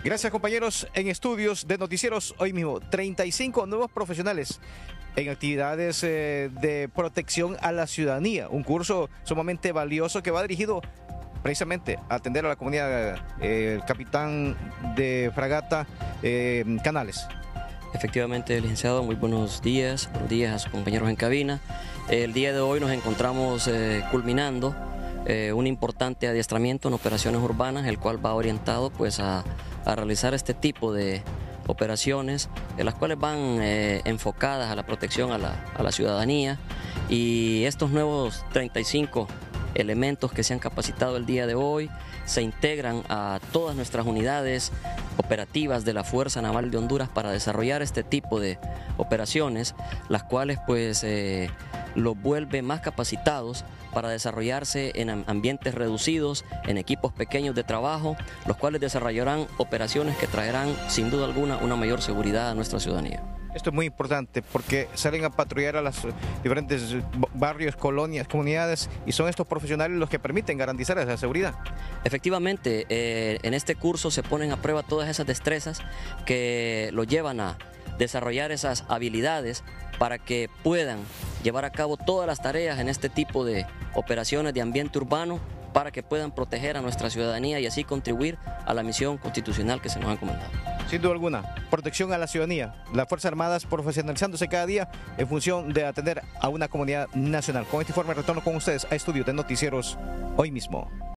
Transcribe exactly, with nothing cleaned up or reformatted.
Gracias, compañeros. En estudios de noticieros hoy mismo, treinta y cinco nuevos profesionales en actividades eh, de protección a la ciudadanía. Un curso sumamente valioso que va dirigido precisamente a atender a la comunidad. Eh, el capitán de fragata eh, Canales. Efectivamente, licenciado, muy buenos días. Buenos días a sus compañeros en cabina. El día de hoy nos encontramos eh, culminando eh, un importante adiestramiento en operaciones urbanas, el cual va orientado pues a, a realizar este tipo de operaciones, de las cuales van eh, enfocadas a la protección a la, a la ciudadanía, y estos nuevos treinta y cinco elementos que se han capacitado el día de hoy se integran a todas nuestras unidades operativas de la Fuerza Naval de Honduras para desarrollar este tipo de operaciones, las cuales pues eh, los vuelve más capacitados para desarrollarse en ambientes reducidos, en equipos pequeños de trabajo, los cuales desarrollarán operaciones que traerán sin duda alguna una mayor seguridad a nuestra ciudadanía. Esto es muy importante porque salen a patrullar a los diferentes barrios, colonias, comunidades, y son estos profesionales los que permiten garantizar esa seguridad. Efectivamente, eh, en este curso se ponen a prueba todas esas destrezas que los llevan a desarrollar esas habilidades para que puedan llevar a cabo todas las tareas en este tipo de operaciones de ambiente urbano, para que puedan proteger a nuestra ciudadanía y así contribuir a la misión constitucional que se nos ha encomendado. Sin duda alguna, protección a la ciudadanía. Las Fuerzas Armadas profesionalizándose cada día en función de atender a una comunidad nacional. Con este informe retorno con ustedes a Estudios de Noticieros hoy mismo.